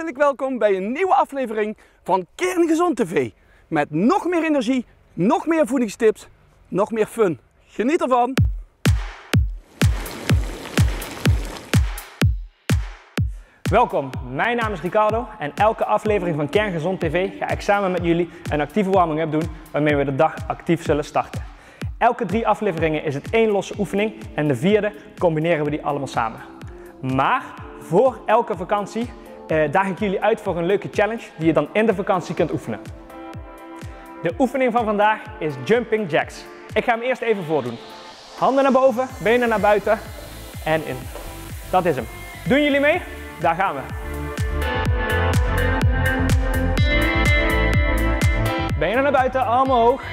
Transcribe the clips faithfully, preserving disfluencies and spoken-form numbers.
Hartelijk welkom bij een nieuwe aflevering van Kerngezond T V. Met nog meer energie, nog meer voedingstips, nog meer fun. Geniet ervan! Welkom, mijn naam is Ricardo en elke aflevering van Kerngezond T V ga ik samen met jullie een actieve warming-up doen waarmee we de dag actief zullen starten. Elke drie afleveringen is het één losse oefening en de vierde combineren we die allemaal samen. Maar voor elke vakantie eh, daag ik jullie uit voor een leuke challenge die je dan in de vakantie kunt oefenen. De oefening van vandaag is Jumping Jacks. Ik ga hem eerst even voordoen. Handen naar boven, benen naar buiten en in. Dat is hem. Doen jullie mee? Daar gaan we. Benen naar buiten, armen hoog.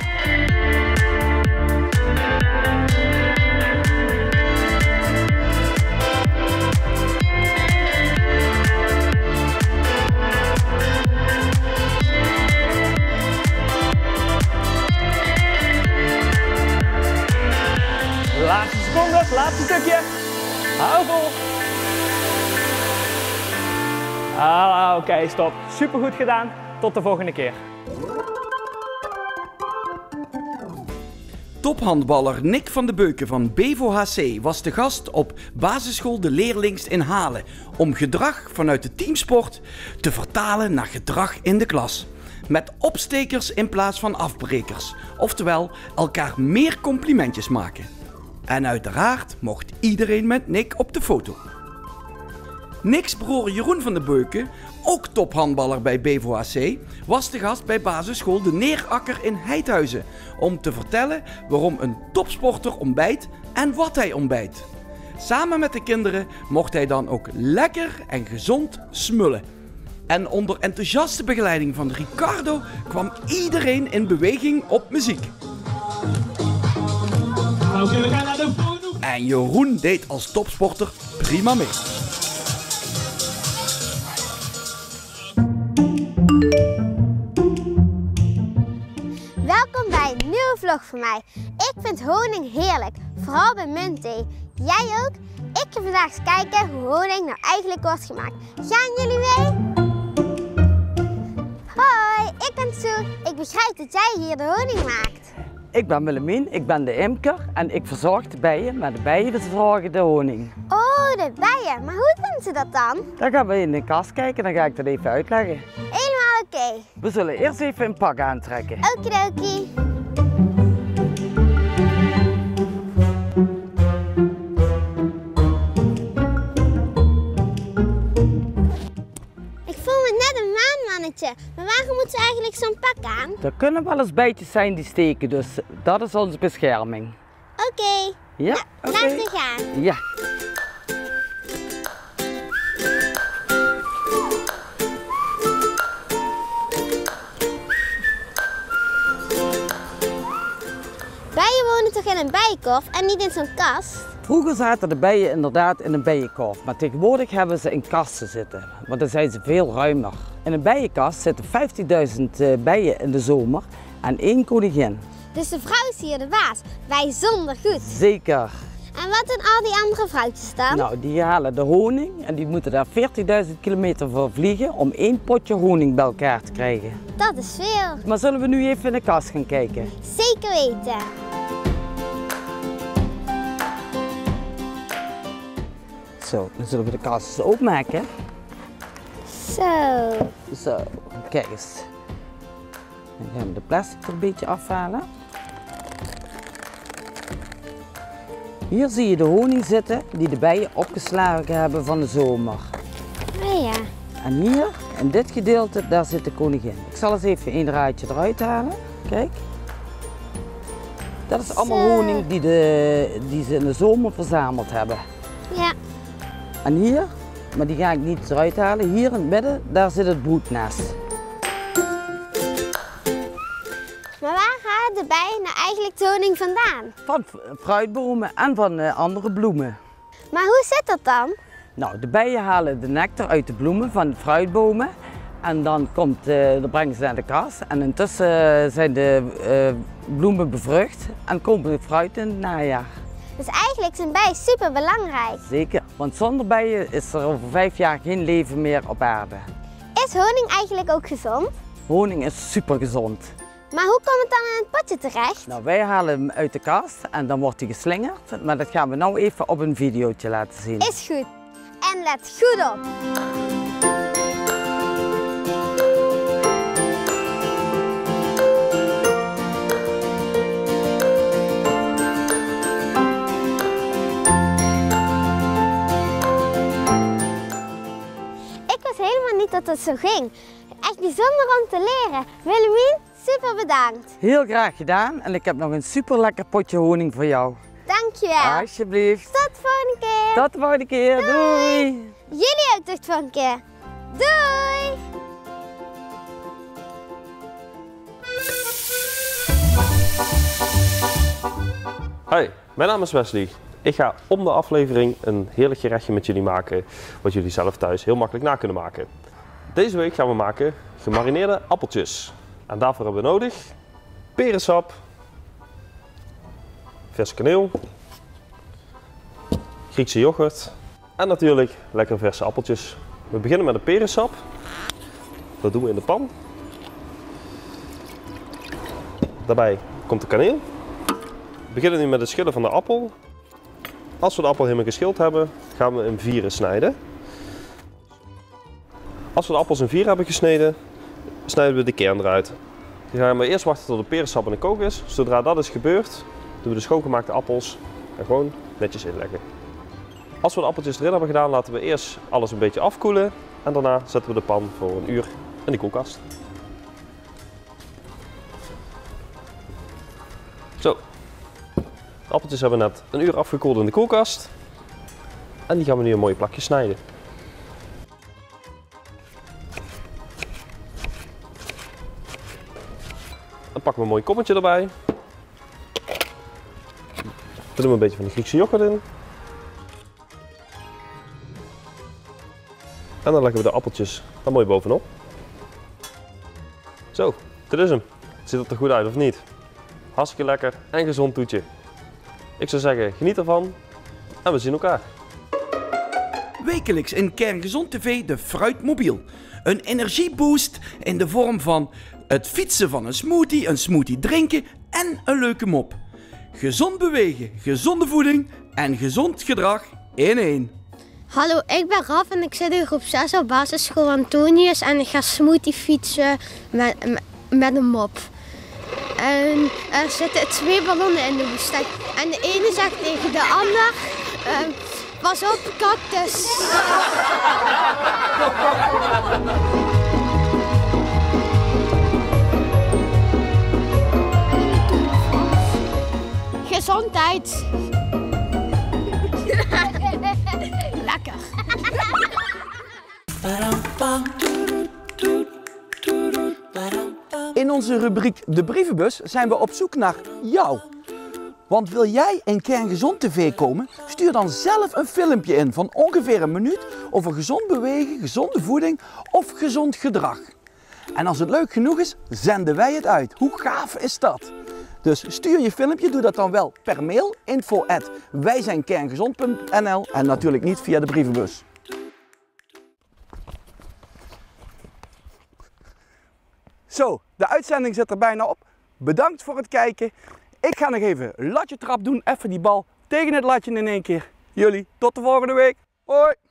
Laatste seconde, laatste stukje. Hou vol. Ah, oké, okay, stop. Super goed gedaan. Tot de volgende keer. Tophandballer Nick van de Beuken van Bevo H C was de gast op basisschool De Leerlings in Halen om gedrag vanuit de teamsport te vertalen naar gedrag in de klas. Met opstekers in plaats van afbrekers, oftewel elkaar meer complimentjes maken. En uiteraard mocht iedereen met Nick op de foto. Nick's broer Jeroen van de Beuken, ook tophandballer bij Bevo H C, was de gast bij basisschool De Neerakker in Heidhuizen om te vertellen waarom een topsporter ontbijt en wat hij ontbijt. Samen met de kinderen mocht hij dan ook lekker en gezond smullen. En onder enthousiaste begeleiding van Ricardo kwam iedereen in beweging op muziek. Oké, we gaan naar de foto. En Jeroen deed als topsporter prima mee. Welkom bij een nieuwe vlog van mij. Ik vind honing heerlijk, vooral bij muntthee. Jij ook? Ik ga vandaag eens kijken hoe honing nou eigenlijk wordt gemaakt. Gaan jullie mee? Hoi, ik ben Sue. Ik begrijp dat jij hier de honing maakt. Ik ben Willemien, ik ben de imker en ik verzorg de bijen, maar de bijen verzorgen de honing. Oh, de bijen. Maar hoe doen ze dat dan? Dan gaan we in de kast kijken, dan ga ik dat even uitleggen. Helemaal oké. Okay. We zullen eerst even een pak aantrekken. Okidoki. Ik voel me net een maanmannetje. Maar waarom moet ze eigenlijk zo'n pak aan? Er kunnen wel eens bijtjes zijn die steken, dus dat is onze bescherming. Oké. Okay. Ja, nou, oké. laten we gaan. Ja. Bijen wonen toch in een bijenkorf en niet in zo'n kast? Vroeger zaten de bijen inderdaad in een bijenkorf, maar tegenwoordig hebben ze in kasten zitten, want dan zijn ze veel ruimer. In een bijenkast zitten vijftienduizend bijen in de zomer en één koningin. Dus de vrouw is hier de baas, bijzonder goed. Zeker. En wat doen al die andere vrouwtjes dan? Nou, die halen de honing en die moeten daar veertigduizend kilometer voor vliegen om één potje honing bij elkaar te krijgen. Dat is veel. Maar zullen we nu even in de kast gaan kijken? Zeker weten. Zo, dan zullen we de kast eens openmaken. Zo. Zo, kijk eens. Dan gaan we de plastic er een beetje afhalen. Hier zie je de honing zitten die de bijen opgeslagen hebben van de zomer. Oh ja. En hier, in dit gedeelte, daar zit de koningin. Ik zal eens even een draadje eruit halen. Kijk. Dat is allemaal Zo. honing die, de, die ze in de zomer verzameld hebben. Ja. En hier, maar die ga ik niet eruit halen, hier in het midden, daar zit het broednest. Maar waar halen de bijen nou eigenlijk de honing vandaan? Van fruitbomen en van uh, andere bloemen. Maar hoe zit dat dan? Nou, de bijen halen de nectar uit de bloemen van de fruitbomen. En dan, komt, uh, dan brengen ze naar de kast. En intussen uh, zijn de uh, bloemen bevrucht en komt het fruit in het najaar. Dus eigenlijk zijn bijen super belangrijk. Zeker, want zonder bijen is er over vijf jaar geen leven meer op aarde. Is honing eigenlijk ook gezond? Honing is super gezond. Maar hoe komt het dan in het potje terecht? Nou, wij halen hem uit de kast en dan wordt hij geslingerd. Maar dat gaan we nou even op een videootje laten zien. Is goed. En let goed op. Ik wist helemaal niet dat het zo ging. Echt bijzonder om te leren. Willemien, super bedankt. Heel graag gedaan en ik heb nog een super lekker potje honing voor jou. Dankjewel. Alsjeblieft. Tot de volgende keer. Tot de volgende keer. Doei. Doei. Jullie ook tot de volgende keer. Doei. Hoi, mijn naam is Wesley. Ik ga om de aflevering een heerlijk gerechtje met jullie maken, wat jullie zelf thuis heel makkelijk na kunnen maken. Deze week gaan we maken gemarineerde appeltjes. En daarvoor hebben we nodig perensap, verse kaneel, Griekse yoghurt en natuurlijk lekkere verse appeltjes. We beginnen met de perensap. Dat doen we in de pan. Daarbij komt de kaneel. We beginnen nu met het schillen van de appel. Als we de appel helemaal geschild hebben, gaan we in vieren snijden. Als we de appels in vier hebben gesneden, snijden we de kern eruit. Dan gaan we eerst wachten tot de perensap in de kook is. Zodra dat is gebeurd, doen we de schoongemaakte appels er gewoon netjes inleggen. Als we de appeltjes erin hebben gedaan, laten we eerst alles een beetje afkoelen. En daarna zetten we de pan voor een uur in de koelkast. Zo. De appeltjes hebben net een uur afgekoeld in de koelkast. En die gaan we nu in mooie plakjes snijden. Dan pakken we een mooi kommetje erbij. Dan doen we een beetje van de Griekse yoghurt in. En dan leggen we de appeltjes er mooi bovenop. Zo, dit is hem. Ziet het er goed uit of niet? Hartstikke lekker en gezond toetje. Ik zou zeggen, geniet ervan en we zien elkaar. Wekelijks in Kerngezond T V de Fruitmobiel. Een energieboost in de vorm van het fietsen van een smoothie, een smoothie drinken en een leuke mop. Gezond bewegen, gezonde voeding en gezond gedrag in één. Hallo, ik ben Raf en ik zit in groep zes op basisschool Antonius en ik ga smoothie fietsen met, met, met een mop. En er zitten twee ballonnen in de woestijn. En de ene zegt tegen de ander, uh, pas op, cactus. Gezondheid. Lekker. In onze rubriek De Brievenbus zijn we op zoek naar jou. Want wil jij in Kerngezond T V komen? Stuur dan zelf een filmpje in van ongeveer een minuut over gezond bewegen, gezonde voeding of gezond gedrag. En als het leuk genoeg is, zenden wij het uit. Hoe gaaf is dat? Dus stuur je filmpje, doe dat dan wel per mail, info at wijzijnkerngezond punt n l en natuurlijk niet via de brievenbus. Zo, de uitzending zit er bijna op. Bedankt voor het kijken. Ik ga nog even latje trap doen, even die bal tegen het latje in één keer. Jullie, tot de volgende week. Hoi!